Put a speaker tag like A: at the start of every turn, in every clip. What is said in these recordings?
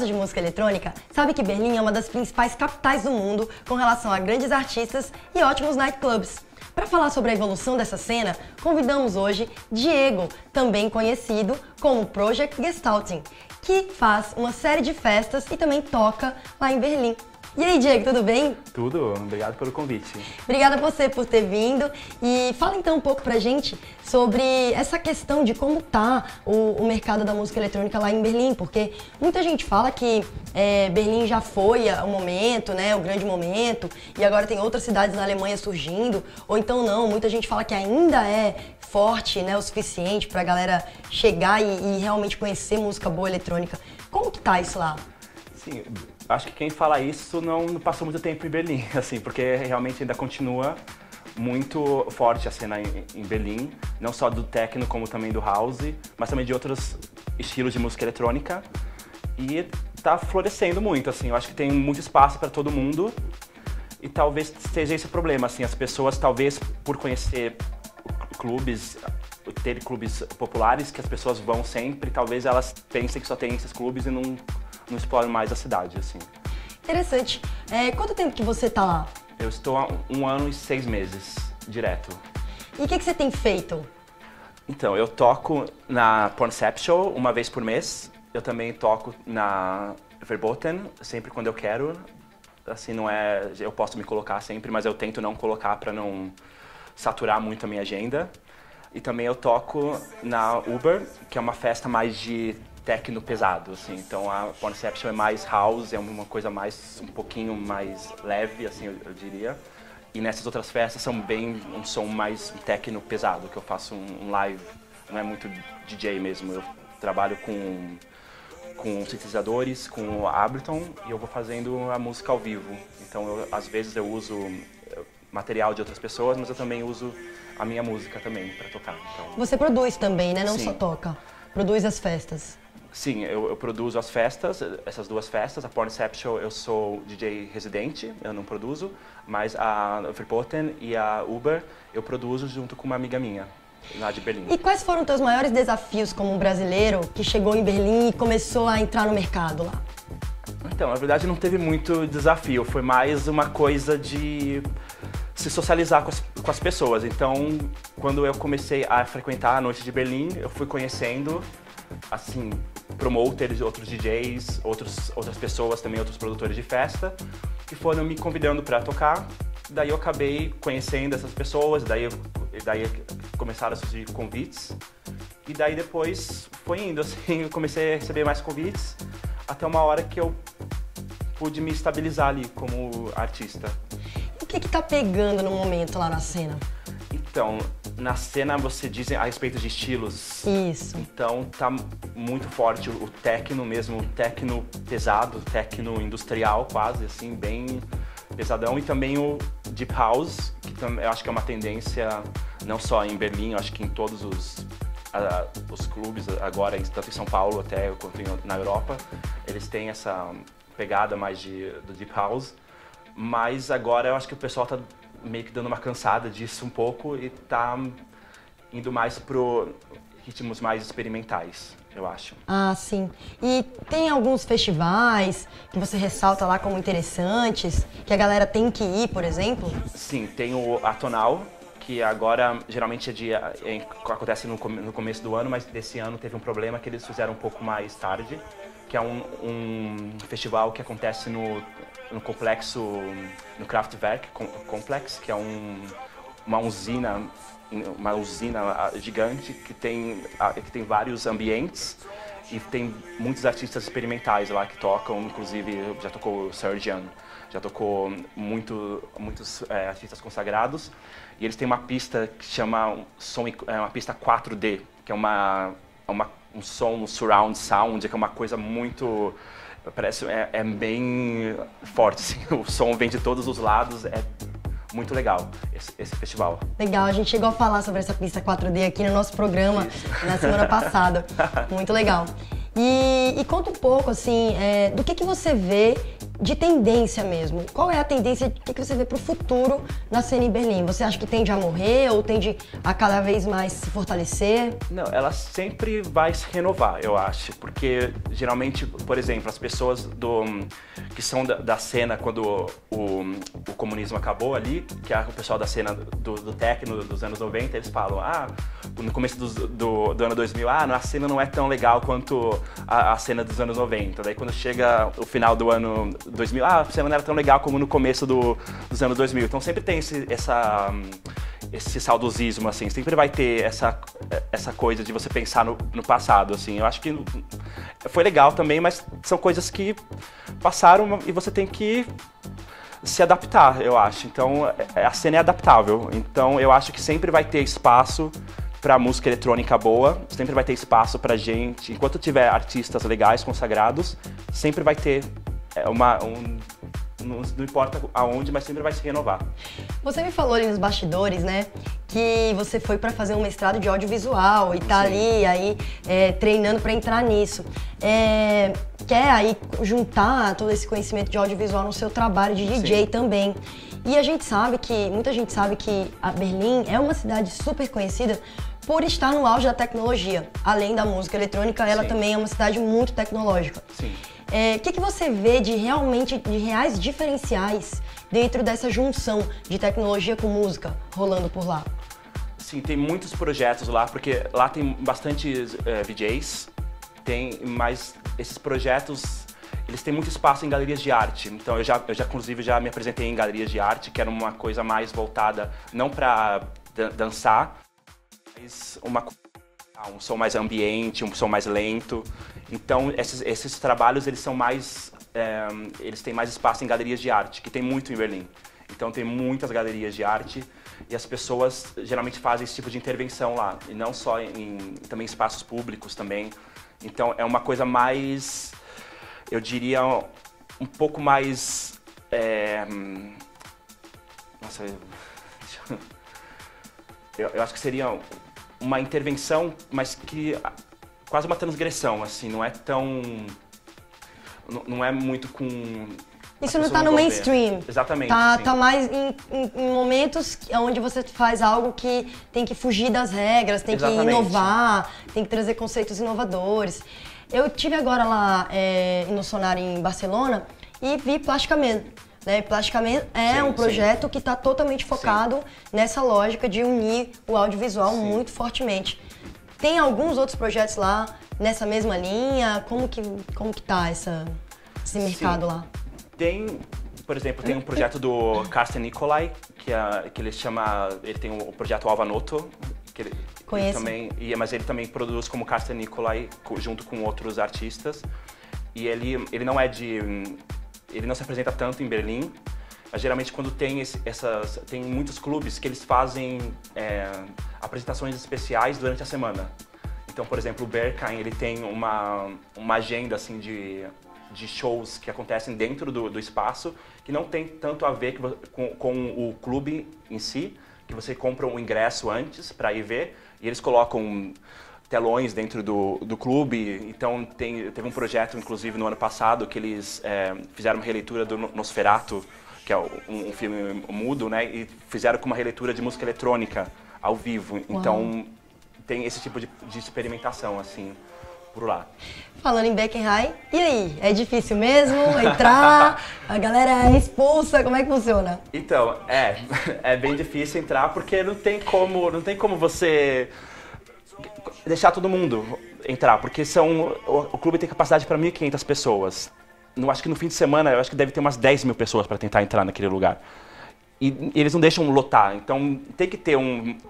A: gosta de música eletrônica sabe que Berlim é uma das principais capitais do mundo com relação a grandes artistas e ótimos nightclubs. Para falar sobre a evolução dessa cena, convidamos hoje Diego, também conhecido como Project Gestalting, que faz uma série de festas e também toca lá em Berlim. E aí, Diego, tudo bem?
B: Tudo, obrigado pelo convite.
A: Obrigada a você por ter vindo e fala então um pouco pra gente sobre essa questão de como tá o mercado da música eletrônica lá em Berlim, porque muita gente fala que Berlim já foi o momento, né, o grande momento, e agora tem outras cidades na Alemanha surgindo, ou então não, muita gente fala que ainda é forte, né, o suficiente pra galera chegar e realmente conhecer música boa eletrônica. Como que tá isso lá?
B: Sim, acho que quem fala isso não passou muito tempo em Berlim, assim, porque realmente ainda continua muito forte a cena em Berlim, não só do techno como também do house, mas também de outros estilos de música eletrônica, e tá florescendo muito, assim, eu acho que tem muito espaço para todo mundo e talvez seja esse o problema, assim, as pessoas talvez por conhecer clubes, ter clubes populares que as pessoas vão sempre, talvez elas pensem que só tem esses clubes e não exploram mais a cidade, assim.
A: Interessante. Quanto tempo que você tá lá?
B: Eu estou há 1 ano e 6 meses, direto.
A: E o que você tem feito?
B: Então, eu toco na Pornception uma vez por mês. Eu também toco na Verboten, sempre quando eu quero. Assim, não é... Eu posso me colocar sempre, mas eu tento não colocar para não saturar muito a minha agenda. E também eu toco na Uber, que é uma festa mais de techno pesado, assim. Então a Pornception é mais house, é uma coisa mais, um pouquinho mais leve, assim, eu diria. E nessas outras festas são bem um som mais techno pesado, que eu faço um live, não é muito DJ mesmo. Eu trabalho com sintetizadores, com o Ableton, e eu vou fazendo a música ao vivo. Então às vezes eu uso material de outras pessoas, mas eu também uso a minha música também para tocar. Então,
A: você produz também, né? Não
B: sim.
A: Só toca. Produz as festas.
B: Sim, eu produzo as festas, essas 2 festas. A Pornception eu sou DJ residente, eu não produzo, mas a Verboten e a Uber eu produzo junto com uma amiga minha, lá de Berlim.
A: E quais foram os teus maiores desafios como um brasileiro que chegou em Berlim e começou a entrar no mercado lá?
B: Então, na verdade não teve muito desafio, foi mais uma coisa de se socializar com as pessoas. Então, quando eu comecei a frequentar a Noite de Berlim, eu fui conhecendo, assim, promoters, outros DJs, outras pessoas também, outros produtores de festa, que foram me convidando para tocar. Daí eu acabei conhecendo essas pessoas, daí começaram a surgir convites. E daí depois foi indo, assim, eu comecei a receber mais convites, até uma hora que eu pude me estabilizar ali como artista.
A: O que tá pegando no momento lá na cena?
B: Então, na cena você diz a respeito de estilos.
A: Isso.
B: Então tá muito forte o techno mesmo, o techno pesado, o techno industrial quase, assim, bem pesadão. E também o deep house, que eu acho que é uma tendência não só em Berlim, eu acho que em todos os clubes agora, tanto em São Paulo até quanto na Europa, eles têm essa pegada mais do deep house. Mas agora eu acho que o pessoal tá meio que dando uma cansada disso um pouco e tá indo mais pro ritmos mais experimentais, eu acho.
A: Ah, sim. E tem alguns festivais que você ressalta lá como interessantes, que a galera tem que ir, por exemplo?
B: Sim, tem o Atonal, que agora geralmente acontece no começo do ano, mas desse ano teve um problema que eles fizeram um pouco mais tarde, que é um festival que acontece no complexo, no Kraftwerk Complex, que é uma usina gigante que tem vários ambientes e tem muitos artistas experimentais lá que tocam, inclusive já tocou o Surgeon, já tocou muitos artistas consagrados, e eles têm uma pista que chama uma pista 4D, que é um som, um surround sound, que é uma coisa muito... Parece, é bem forte, assim. O som vem de todos os lados, é muito legal esse festival.
A: Legal, a gente chegou a falar sobre essa pista 4D aqui no nosso programa na semana passada, muito legal. E conta um pouco, assim, do que você vê de tendência mesmo. Qual é a tendência, o que você vê para o futuro na cena em Berlim? Você acha que tende a morrer ou tende a cada vez mais se fortalecer?
B: Não, ela sempre vai se renovar, eu acho, porque geralmente, por exemplo, as pessoas que são da cena quando o comunismo acabou ali, que é o pessoal da cena do techno dos anos 90, eles falam, no começo do ano 2000, a cena não é tão legal quanto a cena dos anos 90. Daí quando chega o final do ano 2000, a cena não era tão legal como no começo dos anos 2000. Então sempre tem esse saudosismo, assim, sempre vai ter essa coisa de você pensar no passado, assim. Eu acho que foi legal também, mas são coisas que passaram e você tem que se adaptar, eu acho. Então, a cena é adaptável. Então, eu acho que sempre vai ter espaço para música eletrônica boa, sempre vai ter espaço para gente. Enquanto tiver artistas legais, consagrados, sempre vai ter não importa aonde, mas sempre vai se renovar.
A: Você me falou ali nos bastidores, né, que você foi para fazer um mestrado de audiovisual e tá ali aí treinando para entrar nisso. Quer aí juntar todo esse conhecimento de audiovisual no seu trabalho de DJ também. E muita gente sabe que a Berlim é uma cidade super conhecida por estar no auge da tecnologia. Além da música eletrônica, ela também é uma cidade muito tecnológica.
B: Sim.
A: O que você vê de reais diferenciais dentro dessa junção de tecnologia com música rolando por lá?
B: Sim, tem muitos projetos lá, porque lá tem bastantes VJs, mas esses projetos, eles têm muito espaço em galerias de arte. Então eu já inclusive já me apresentei em galerias de arte, que era uma coisa mais voltada não para dançar, mas um som mais ambiente, um som mais lento. Então esses trabalhos eles são mais eles têm mais espaço em galerias de arte, que tem muito em Berlim. Então tem muitas galerias de arte e as pessoas geralmente fazem esse tipo de intervenção lá, e não só também espaços públicos também. Então é uma coisa mais, eu diria, um pouco mais nossa, eu acho que seria uma intervenção, mas que quase uma transgressão, assim, não é muito com...
A: Isso não tá no mainstream.
B: Exatamente.
A: Tá mais em momentos onde você faz algo que tem que fugir das regras, tem que inovar, tem que trazer conceitos inovadores. Eu tive agora lá no Sonar em Barcelona e vi Plastica Man. Plastica Man é um projeto que está totalmente focado nessa lógica de unir o audiovisual muito fortemente. Tem alguns outros projetos lá nessa mesma linha? Como que tá esse mercado lá?
B: Por exemplo, tem um projeto do Carsten Nicolai, que ele tem o projeto Alva Noto, que mas ele também produz como Carsten Nicolai junto com outros artistas. E ele não se apresenta tanto em Berlim, mas geralmente quando tem muitos clubes que eles fazem apresentações especiais durante a semana. Então, por exemplo, o Berghain, ele tem uma agenda assim de shows que acontecem dentro do espaço, que não tem tanto a ver com o clube em si, que você compra um ingresso antes para ir ver, e eles colocam telões dentro do clube. Então teve um projeto, inclusive, no ano passado, que eles fizeram uma releitura do Nosferatu, que é um filme mudo, né? E fizeram com uma releitura de música eletrônica ao vivo. Uau. Então tem esse tipo de experimentação, assim, por lá.
A: Falando em Beckenheim, e aí? É difícil mesmo entrar? A galera é expulsa? Como é que funciona?
B: Então, é bem difícil entrar, porque não tem como você deixar todo mundo entrar, porque o clube tem capacidade para 1.500 pessoas. Acho que no fim de semana, eu acho que deve ter umas 10 mil pessoas para tentar entrar naquele lugar. E eles não deixam lotar, então tem que ter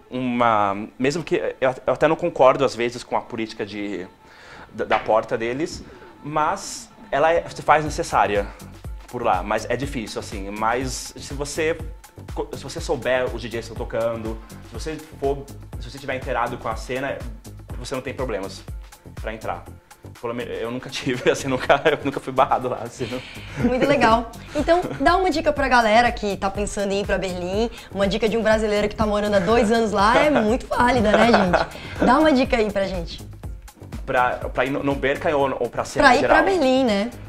B: mesmo que eu até não concordo às vezes com a política da porta deles, mas ela se faz necessária por lá, mas é difícil, assim. Mas se você souber os DJs que estão tocando, se você estiver inteirado com a cena, você não tem problemas para entrar. Eu nunca tive, assim, eu nunca fui barrado lá, assim.
A: Muito legal. Então, dá uma dica pra galera que tá pensando em ir pra Berlim, uma dica de um brasileiro que tá morando há 2 anos lá é muito válida, né, gente? Dá uma dica aí pra gente.
B: Pra ir no Berghain ou pra cena
A: pra ir
B: geral?
A: Pra Berlim, né?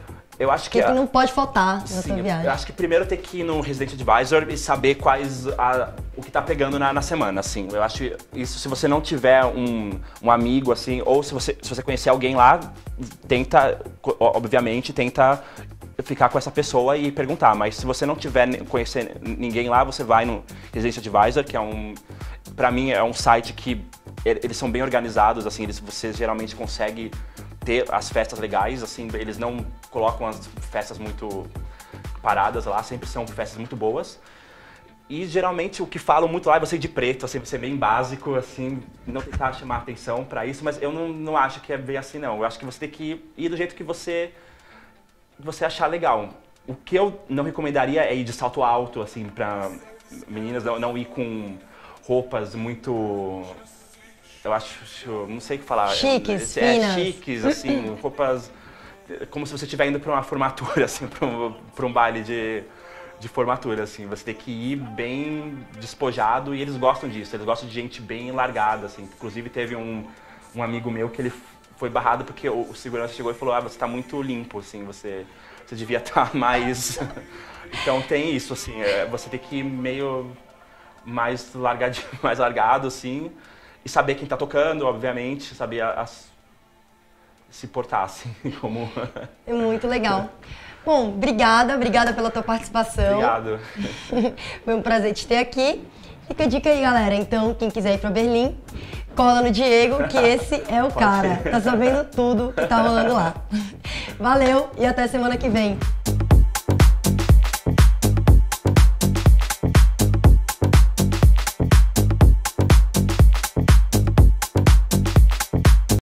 B: Eu acho
A: O que não pode faltar na sua viagem?
B: Eu acho que primeiro tem que ir no Resident Advisor e saber o que tá pegando na semana, assim. Eu acho isso, se você não tiver um amigo, assim, ou se você conhecer alguém lá, obviamente, tenta ficar com essa pessoa e perguntar. Mas se você não conhecer ninguém lá, você vai no Resident Advisor, que pra mim, é um site que eles são bem organizados, assim, você geralmente consegue ter as festas legais, assim, eles não colocam as festas muito paradas lá, sempre são festas muito boas. E geralmente o que falam muito lá é você ir de preto, assim, você bem básico, assim, não tentar chamar atenção pra isso, mas eu não acho que é bem assim, não. Eu acho que você tem que ir do jeito que você achar legal. O que eu não recomendaria é ir de salto alto, assim, pra meninas, não ir com roupas muito... Eu acho, não sei o que falar.
A: Chiques, finas.
B: Chiques, assim, roupas como se você estivesse indo para uma formatura, assim, para um baile de formatura, assim. Você tem que ir bem despojado e eles gostam disso, eles gostam de gente bem largada, assim. Inclusive teve um amigo meu que ele foi barrado porque o segurança chegou e falou: você está muito limpo, assim, você devia estar mais... Então tem isso, assim, você tem que ir meio mais largado, assim. E saber quem tá tocando, obviamente, saber se portar, assim, como...
A: É muito legal. Bom, obrigada pela tua participação.
B: Obrigado.
A: Foi um prazer te ter aqui. Fica a dica aí, galera. Então, quem quiser ir pra Berlim, cola no Diego, que esse é o cara. Tá sabendo tudo que tá rolando lá. Valeu e até semana que vem.